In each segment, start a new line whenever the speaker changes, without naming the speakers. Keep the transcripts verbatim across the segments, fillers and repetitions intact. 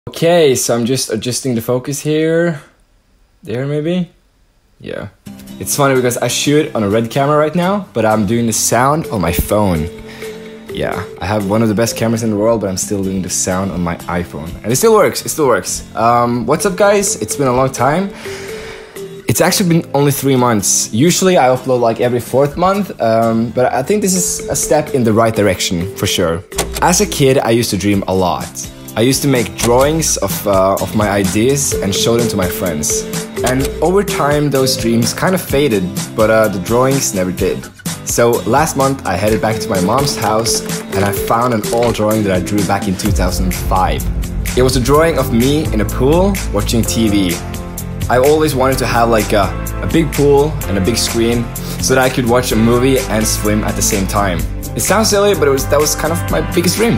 Okay, so I'm just adjusting the focus here. There maybe? Yeah. It's funny because I shoot on a red camera right now, but I'm doing the sound on my phone. Yeah, I have one of the best cameras in the world, but I'm still doing the sound on my iPhone. And it still works, it still works. Um, what's up guys? It's been a long time. It's actually been only three months. Usually I upload like every fourth month, um, but I think this is a step in the right direction, for sure. As a kid, I used to dream a lot. I used to make drawings of, uh, of my ideas and show them to my friends. And over time, those dreams kind of faded, but uh, the drawings never did. So last month, I headed back to my mom's house and I found an old drawing that I drew back in two thousand five. It was a drawing of me in a pool watching T V. I always wanted to have like a, a big pool and a big screen so that I could watch a movie and swim at the same time. It sounds silly, but it was, that was kind of my biggest dream.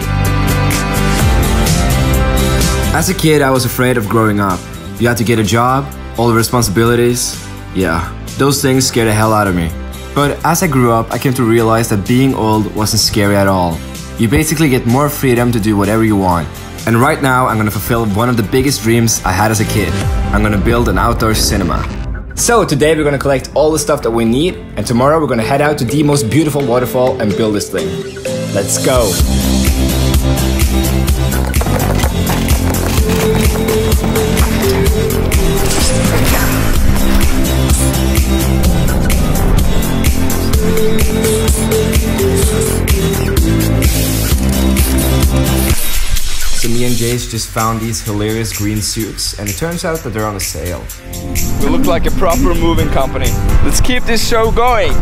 As a kid, I was afraid of growing up. You had to get a job, all the responsibilities. Yeah, those things scared the hell out of me. But as I grew up, I came to realize that being old wasn't scary at all. You basically get more freedom to do whatever you want. And right now, I'm gonna fulfill one of the biggest dreams I had as a kid. I'm gonna build an outdoor cinema. So today we're gonna collect all the stuff that we need, and tomorrow we're gonna head out to the most beautiful waterfall and build this thing. Let's go! So me and Jace just found these hilarious green suits, and it turns out that they're on a sale. We look like a proper moving company. Let's keep this show going!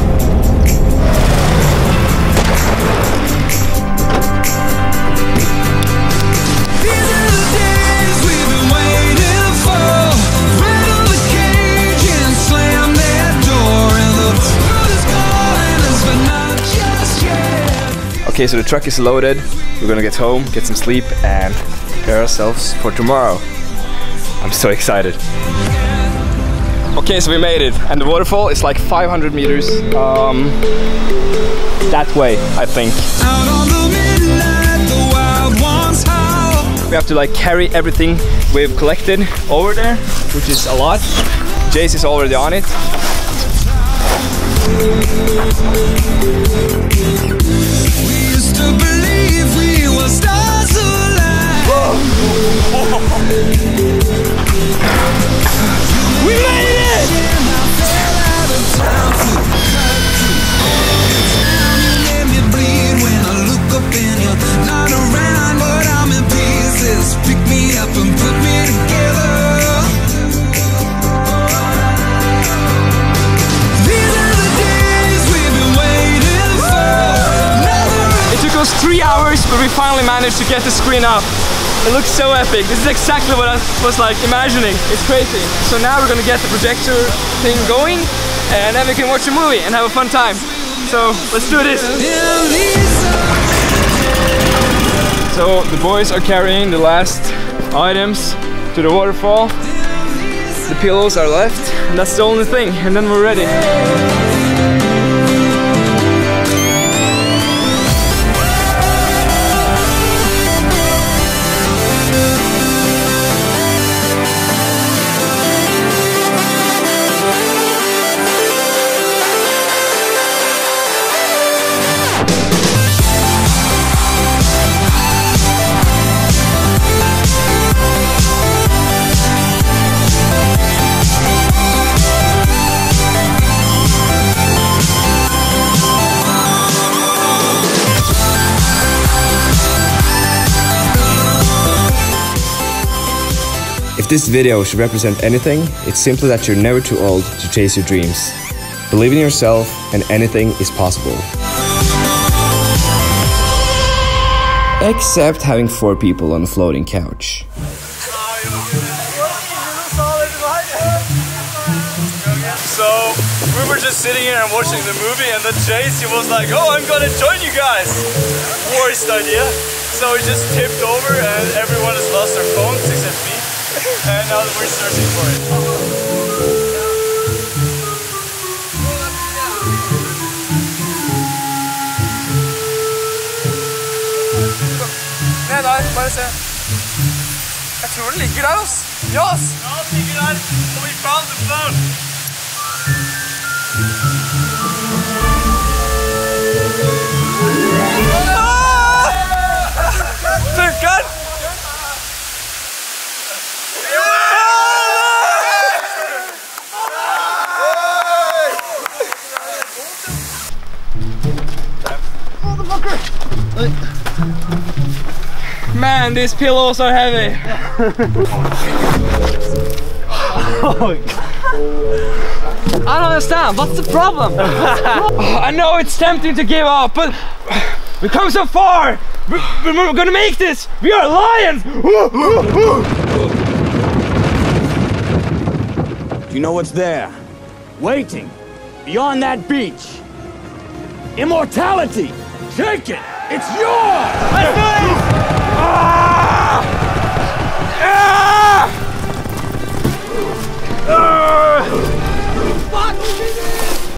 Okay, so the truck is loaded. We're gonna get home, get some sleep, and prepare ourselves for tomorrow. I'm so excited. Okay, so we made it, and the waterfall is like five hundred meters um, that way, I think. We have to like carry everything we've collected over there, which is a lot. Jace is already on it.
To believe we were stars alive.
We made it!
Let me bleed when I look up and you're not around, but I'm in pieces. Pick me up and put me together. These are the days we've been waiting for.
It took us three hours, but we finally managed to get the screen up. It looks so epic. This is exactly what I was like imagining. It's crazy. So now we're gonna get the projector thing going, and then we can watch a movie and have a fun time. So let's do this. So the boys are carrying the last items to the waterfall. The pillows are left, and that's the only thing, and then we're ready. If this video should represent anything, it's simply that you're never too old to chase your dreams. Believe in yourself and anything is possible. Except having four people on a floating couch.
So we were just sitting here and watching the movie, and then Jace, he was like, oh, I'm gonna join you guys. Worst idea. So we just tipped over and everyone has lost their phones except me. And now we're searching for it. Ned, bare se. Jeg tror det ligger der, ass. Yes! Ja, det ligger der. Og vi found the phone. Funker! Man, these pillows are heavy. I don't understand. What's the problem? I know it's tempting to give up, but we've come so far. We're, we're gonna make this. We are lions.
Do you know what's there? Waiting. Beyond that beach. Immortality. Take it. It's yours.
Let's do it. Ah!